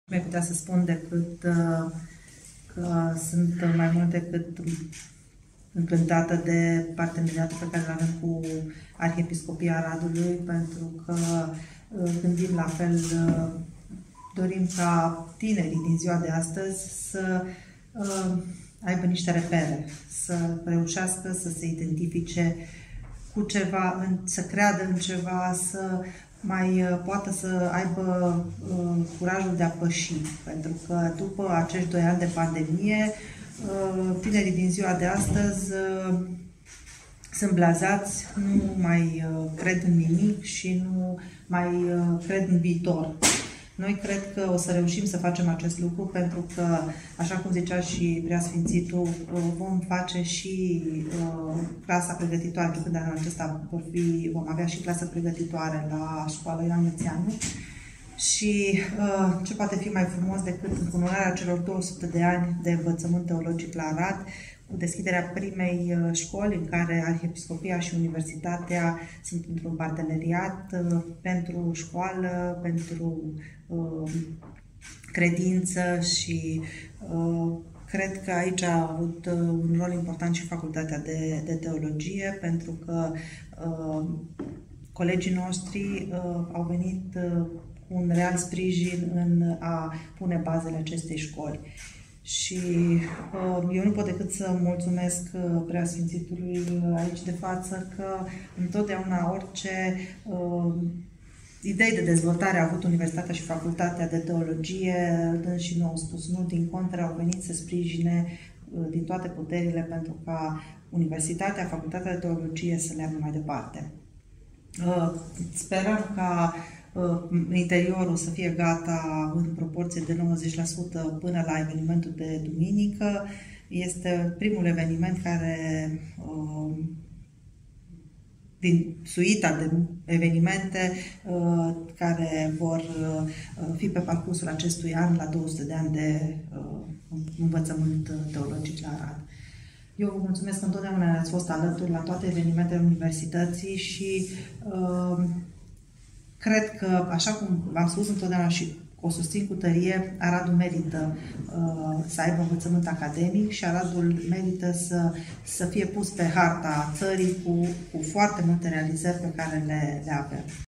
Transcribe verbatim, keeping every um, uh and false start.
Mi-ai putea să spun decât uh, că sunt mai mult decât încântată de parteneriatul pe care îl avem cu Arhiepiscopia Aradului, pentru că uh, gândim la fel, uh, dorim ca tinerii din ziua de astăzi să uh, aibă niște repere, să reușească să se identifice cu ceva, să creadă în ceva, să mai poată să aibă uh, curajul de a păși. Pentru că după acești doi ani de pandemie, uh, tinerii din ziua de astăzi uh, sunt blazați, nu mai uh, cred în nimic și nu mai uh, cred în viitor. Noi cred că o să reușim să facem acest lucru pentru că, așa cum zicea și Preasfințitul, vom face și uh, clasa pregătitoare, pentru că de anul acesta vor fi, vom avea și clasă pregătitoare la școala Ioan Mureșanu. Și uh, ce poate fi mai frumos decât încununarea celor două sute de ani de învățământ teologic la Arad, cu deschiderea primei școli în care Arhiepiscopia și Universitatea sunt într-un parteneriat uh, pentru școală, pentru uh, credință și uh, cred că aici a avut un rol important și Facultatea de, de Teologie, pentru că uh, colegii noștri uh, au venit uh, cu un real sprijin în a pune bazele acestei școli. Și uh, eu nu pot decât să mulțumesc uh, Preasfințitului aici de față că întotdeauna orice uh, idei de dezvoltare a avut Universitatea și Facultatea de Teologie, dând și nu au spus nu, din contră, au venit să sprijine uh, din toate puterile pentru ca Universitatea, Facultatea de Teologie să meargă mai departe. Uh, sperăm ca interiorul să fie gata în proporție de nouăzeci la sută până la evenimentul de duminică. Este primul eveniment care, din suita de evenimente care vor fi pe parcursul acestui an la două sute de ani de învățământ teologic la Arad. Eu vă mulțumesc că întotdeauna ați fost alături la toate evenimentele universității și uh, cred că, așa cum v-am spus întotdeauna și o susțin cu tărie, Aradul merită uh, să aibă învățământ academic și Aradul merită să, să fie pus pe harta țării cu, cu foarte multe realizări pe care le, le avem.